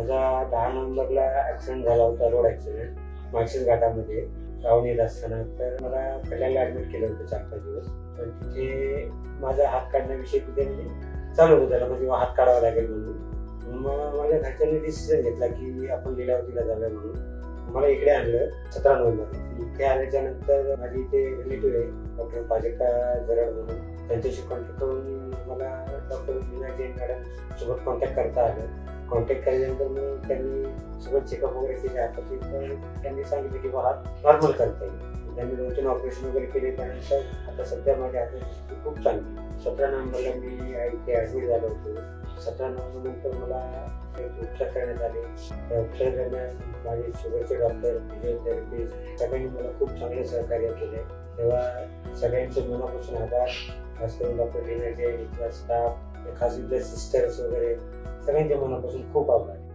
माझा 10 नोव्हेंबरला ॲक्सिडेंट झाला होता, रोड ॲक्सिडेंट माळशेज घाटामध्ये जाऊन येत असताना. तर मला कल्याणला ॲडमिट केलं होतं 4-5 दिवस. पण तिथे माझा हात काढण्याविषयी तिथे म्हणजे चालू होतं, त्याला म्हणजे हात काढावा लागेल म्हणून. मग माझ्या घरच्यांनी डिसिजन घेतला की आपण लीलावतीला जाऊया म्हणून. मला इकडे आणलं 17 नोव्हेंबर. इथे आल्याच्या नंतर माझी इथे रिलेटिव्ह आहे डॉक्टर पाजिका जरड म्हणून, त्यांच्याशी कॉन्टॅक्ट करून मला डॉक्टर मीना जैन मॅडम सोबत कॉन्टॅक्ट करता आलं. कॉन्टॅक्ट केल्यानंतर मग त्यांनी सगळं चेकअप वगैरे केले हाताचे. तर त्यांनी सांगितलं की हात नॉर्मल करता येईल. त्यांनी 2-3 ऑपरेशन वगैरे केले. त्यानंतर आता सध्या माझ्या हाताची स्थिती खूप चांगली. 17 नोव्हेंबरला मी इथे ॲडमिट झालो होतो. 17 नोव्हेंबर नंतर मला उपचार करण्यात आले. त्या उपचार दरम्यान माझे शुगरचे डॉक्टर, फिजिओथेरपिस्ट सगळ्यांनी मला खूप चांगले सहकार्य केले. तेव्हा सगळ्यांचे मनापासून आभार. खास करून डॉक्टर मीना जैन, इथला स्टाफ, खास इथल्या सिस्टर्स वगैरे सगळ्यांच्या मनापासून खूप आभार.